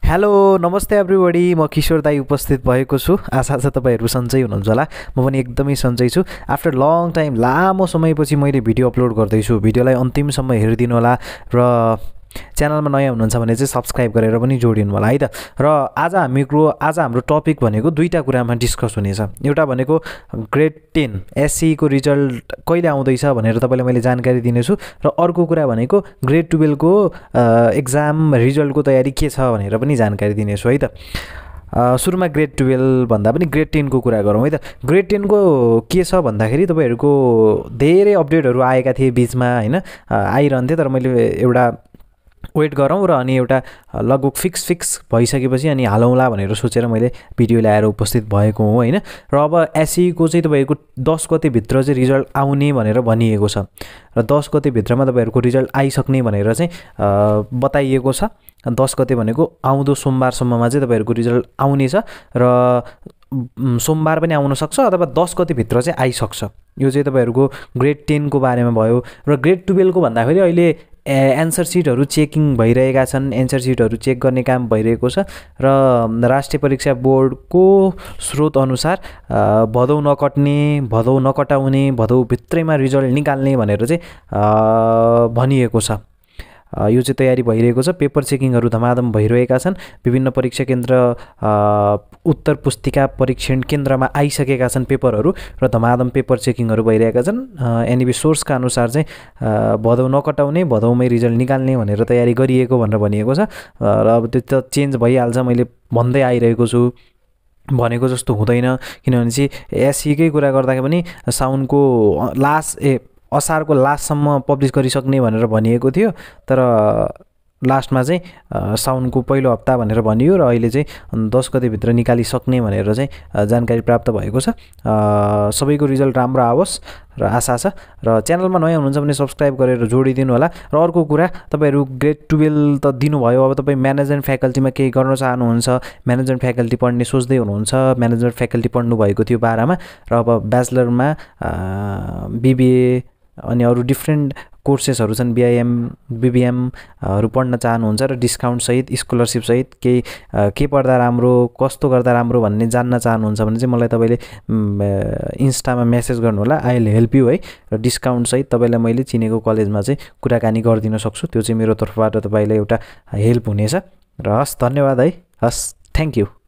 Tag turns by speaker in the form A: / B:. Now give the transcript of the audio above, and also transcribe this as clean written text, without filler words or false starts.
A: Hello नमस्ते everybody म किशोर दाई उपस्थित भएको छु। आशा छ तपाईहरु सन्चै हुनुहुन्छ होला। म पनि एकदमै सन्चै छु। आफ्टर लङ टाइम लामो समयपछि मैले भिडियो अपलोड गर्दै छु। भिडियोलाई अन्तिमसम्म हेरिदिनु होला र च्यानलमा नयाँ हुनुहुन्छ भने चाहिँ सब्स्क्राइब गरेर पनि जोडिनु होला है त। र आज हाम्रो टपिक भनेको दुईटा कुरामा डिस्कस हुनेछ। एउटा भनेको ग्रेड 10 एससी को रिजल्ट कहिले आउँदैछ भनेर तपाईलाई मैले जानकारी दिनेछु र अर्को कुरा भनेको ग्रेड 12 को एक्जाम रिजल्टको तयारी के छ भनेर पनि जानकारी दिनेछु है त। सुरुमा ग्रेड 12 भन्दा पनि ग्रेड 10 को कुरा गरौँ है त। ग्रेड 10 को के छ भन्दाखेरि तपाईहरुको धेरै अपडेटहरु आएका थिए बीचमा हैन, आइरहन्थे, तर मैले एउटा वेट गरौँ र अनि एउटा लगभग फिक्स भइसकेपछि अनि हालौँला भनेर सोचेर मैले भिडियो ल्याएर उपस्थित भएको हुँ हैन। र अब एसई को चाहिँ तपाईहरुको 10 गते भित्र चाहिँ रिजल्ट आउने भनेर भनिएको छ र 10 गते भित्रमा तपाईहरुको रिजल्ट आइसक्ने भनेर चाहिँ बताइएको छ। 10 गते भनेको आउँदो सोमबारसम्ममा चाहिँ तपाईहरुको रिजल्ट आउने छ र सोमबार पनि आउन सक्छ अथवा 10 गते भित्र चाहिँ आइसक्छ। यो चाहिँ तपाईहरुको ग्रेड 10 को बारेमा भयो। र ग्रेड 12 को भन्दाखेरि अहिले एन्सर सिटहरु चेकिङ भइरहेका छन्। एन्सर सिटहरु चेक गर्ने काम भइरहेको छ र राष्ट्रिय परीक्षा बोर्डको स्रोत अनुसार भदौ नकट्ने, भदौ नकटाउने, भदौ भित्रैमा रिजल्ट निकाल्ने भनेर चाहिँ भनिएको छ। यो चाहिँ तयारी भइरहेको छ। पेपर चेकिङहरु धमाधम भइरहेका छन्। विभिन्न परीक्षा केन्द्र उत्तर पुस्तिका परीक्षण केन्द्रमा आइसकेका छन् पेपरहरु र धमाधम पेपर चेकिङहरु भइरहेका छन्। एनईबी सोर्सका अनुसार चाहिँ भदौ नकटाउने, भदौमै रिजल्ट निकाल्ने भनेर तयारी गरिएको भनेर भनिएको छ। र अब त्यो त चेन्ज भइहाल्छ, मैले भन्दै आइरहेको छु। भनेको जस्तो हुँदैन, किनभने चाहिँ एसई कै कुरा गर्दा पनि साउनको असारको लास्टसम्म पब्लिस गरिसक्ने भनेर भनिएको थियो, तर लास्टमा चाहिँ साउनको पहिलो हप्ता भनेर भनियो र अहिले चाहिँ 10 गते भित्र निकालिसक्ने भनेर चाहिँ जानकारी प्राप्त भएको छ। सबैको रिजल्ट राम्रो आओस् र आशा छ। र च्यानलमा नयाँ हुनुहुन्छ भने सब्स्क्राइब गरेर जोडिदिनु होला। र अर्को कुरा, तपाईहरु ग्रेड 12 त दिनुभयो, अब तपाई म्यानेजमेन्ट फ्याकल्टीमा केही गर्न चाहनुहुन्छ, म्यानेजमेन्ट फ्याकल्टी पढ्ने सोच्दै हुनुहुन्छ, म्यानेजमेन्ट फ्याकल्टी पढ्नु भएको थियो 12 मा र अब ब्याचलरमा बीबीए अनि अरु डिफरेन्ट कोर्सेसहरु छन्, बीआईएम बीबीएम हरु पढ्न चाहनुहुन्छ र डिस्काउन्ट सहित स्कलरशिप सहित के पढ्दा राम्रो, कस्तो गर्दा राम्रो भन्ने जान्न चाहनुहुन्छ भने चाहिँ मलाई तपाईले इन्स्टामा मेसेज गर्नु होला। आई विल हेल्प यु है। र डिस्काउन्ट सहित तपाईलाई मैले चिनेको कलेजमा चाहिँ कुराकानी गरिदिन सक्छु। त्यो चाहिँ मेरो तर्फबाट तपाईलाई एउटा हेल्प हुनेछ। र हस्, धन्यवाद है। हस्, थ्यांक यू।